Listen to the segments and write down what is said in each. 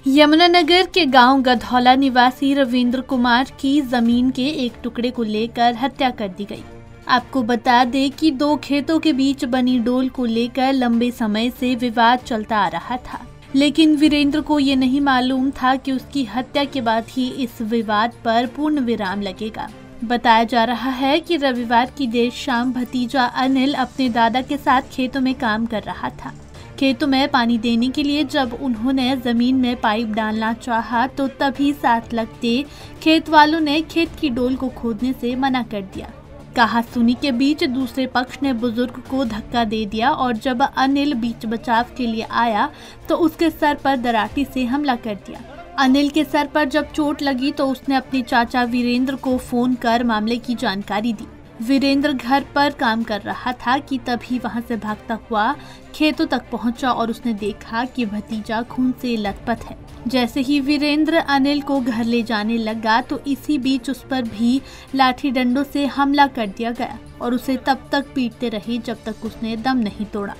यमुनानगर के गांव गधौला निवासी रविंद्र कुमार की जमीन के एक टुकड़े को लेकर हत्या कर दी गई। आपको बता दें कि दो खेतों के बीच बनी डोल को लेकर लंबे समय से विवाद चलता आ रहा था, लेकिन वीरेंद्र को ये नहीं मालूम था कि उसकी हत्या के बाद ही इस विवाद पर पूर्ण विराम लगेगा। बताया जा रहा है कि रविवार की देर शाम भतीजा अनिल अपने दादा के साथ खेतों में काम कर रहा था। खेतों में पानी देने के लिए जब उन्होंने जमीन में पाइप डालना चाहा तो तभी साथ लगते खेत वालों ने खेत की डोल को खोदने से मना कर दिया। कहासुनी के बीच दूसरे पक्ष ने बुजुर्ग को धक्का दे दिया और जब अनिल बीच बचाव के लिए आया तो उसके सर पर दराटी से हमला कर दिया। अनिल के सर पर जब चोट लगी तो उसने अपने चाचा वीरेंद्र को फोन कर मामले की जानकारी दी। वीरेंद्र घर पर काम कर रहा था कि तभी वहां से भागता हुआ खेतों तक पहुंचा और उसने देखा कि भतीजा खून से लथपथ है। जैसे ही वीरेंद्र अनिल को घर ले जाने लगा तो इसी बीच उस पर भी लाठी डंडों से हमला कर दिया गया और उसे तब तक पीटते रहे जब तक उसने दम नहीं तोड़ा।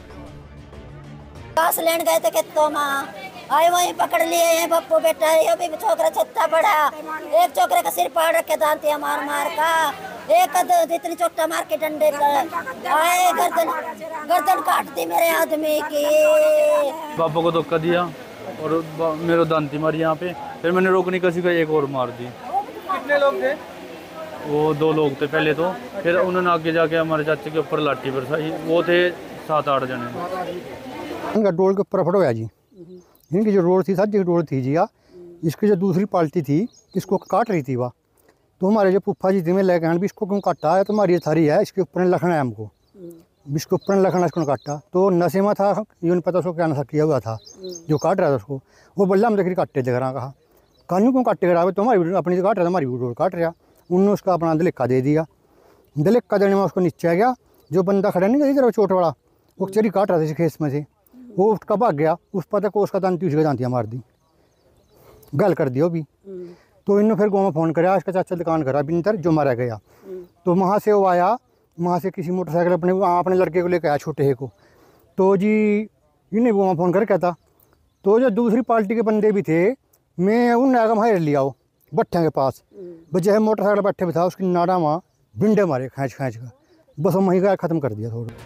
घास लेने गए थे खेतों में, आए वहीं पकड़ लिए हैं बप्पू बेटा। ये भी छोकरा छत्ता पड़ा, एक छोकरे का सिर पाड़ रखे दांतिया मार मार का, एक इतनी चोटा मार के डंडे आए गर्दन काट दी मेरे आदमी की। पापा को धक्का दिया और मेरे दांती मारी यहाँ पे। फिर मैंने रोकने का सीखा, एक और मार दी। कितने लोग थे? वो 2 लोग थे पहले तो, फिर उन्होंने आगे जाके हमारे चाचे के ऊपर लाठी बरसाई। वो थे 7-8 जने। इनका डोल के ऊपर फटोया जी। इनकी जो रोड थी साथ की रोड थी जी, इसकी जो दूसरी पार्टी थी इसको काट रही थी वह। तो हमारे जो पुप्पा जी थी मैं लेकर भी इसको क्यों काटा है, तो हमारी ये थारी है इसके ऊपर लखना है हमको, इसके ऊपर लखना इसको काटा। तो नशे में था, ये नहीं पता उसको क्या नशा किया हुआ था जो काट रहा था उसको। वो बोला हम देखिए काटे थे कहा कानून क्यों काटे करा, तो हमारी अपनी से काट रहा था, हमारी रोड काट रहा। उन्होंने उसका अपना दलिक्का दे दिया। दलिक्का देने में उसको नीचे आ गया। जो बंदा खड़ा नहीं था चोट वाला, वो चरी काट रहा था खेस में से, वो उसका भाग गया। उस पता को उसका दांती उसका दांतियाँ मार दी, गल कर दिया भी। तो इन्होंने फिर गाँव में फ़ोन कराया, इसका चाचा दुकान करा बिंतर जो मारा गया। तो वहाँ से वो आया, वहाँ से किसी मोटरसाइकिल अपने लड़के को लेकर आया छोटे है को। तो जी इन्हें वो वहाँ फ़ोन कर कहता। तो जो दूसरी पार्टी के बंदे भी थे, मैं उन्हें आगे वहाँ लिया हो भट्ठे के पास, बच्चे है मोटरसाइकिल बैठे भी था, उसकी नाड़ा वहाँ बिंडे मारे खींच कर, बस वो वहीं का ख़त्म कर दिया थोड़ा।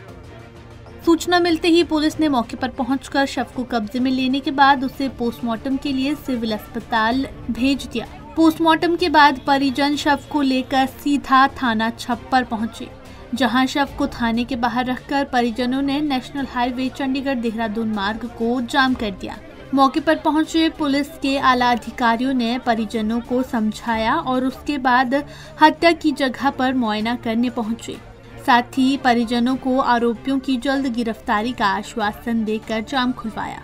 सूचना मिलते ही पुलिस ने मौके पर पहुंचकर शव को कब्जे में लेने के बाद उसे पोस्टमार्टम के लिए सिविल अस्पताल भेज दिया। पोस्टमार्टम के बाद परिजन शव को लेकर सीधा थाना छप्पर पहुंचे, जहां शव को थाने के बाहर रखकर परिजनों ने नेशनल हाईवे चंडीगढ़ देहरादून मार्ग को जाम कर दिया। मौके पर पहुंचे पुलिस के आला अधिकारियों ने परिजनों को समझाया और उसके बाद हत्या की जगह पर मुआयना करने पहुंचे। साथ ही परिजनों को आरोपियों की जल्द गिरफ्तारी का आश्वासन देकर जाम खुलवाया।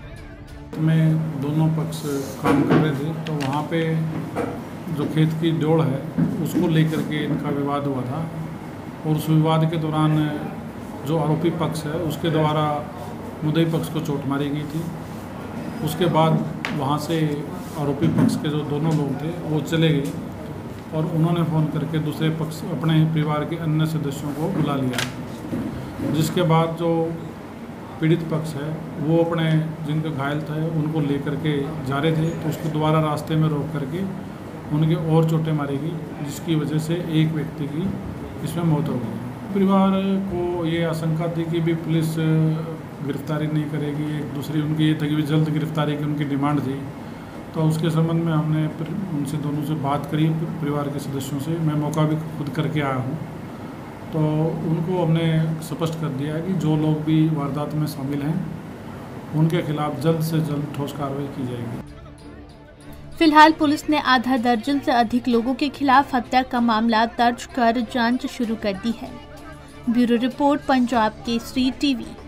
में दोनों पक्ष काम कर रहे थे, तो वहाँ पे जो खेत की डोल है उसको लेकर के इनका विवाद हुआ था। और उस विवाद के दौरान जो आरोपी पक्ष है उसके द्वारा मुद्दई पक्ष को चोट मारी गई थी। उसके बाद वहाँ से आरोपी पक्ष के जो दोनों लोग थे वो चले गए और उन्होंने फ़ोन करके दूसरे पक्ष अपने परिवार के अन्य सदस्यों को बुला लिया। जिसके बाद जो पीड़ित पक्ष है वो अपने जिनके घायल थे उनको लेकर के जा रहे थे, तो उसको दोबारा रास्ते में रोक करके उनके और चोटें मारी गई, जिसकी वजह से एक व्यक्ति की इसमें मौत हो गई। परिवार को ये आशंका थी कि भी पुलिस गिरफ्तारी नहीं करेगी, एक दूसरी उनकी ये थी कि जल्द गिरफ्तारी की उनकी डिमांड थी। तो उसके संबंध में हमने उनसे दोनों से बात करी, परिवार के सदस्यों से। मैं मौका भी खुद करके आया हूँ, तो उनको हमने स्पष्ट कर दिया है कि जो लोग भी वारदात में शामिल हैं उनके खिलाफ जल्द से जल्द ठोस कार्रवाई की जाएगी। फिलहाल पुलिस ने आधा दर्जन से अधिक लोगों के खिलाफ हत्या का मामला दर्ज कर जांच शुरू कर दी है। Bureau report, Punjab Kesari TV.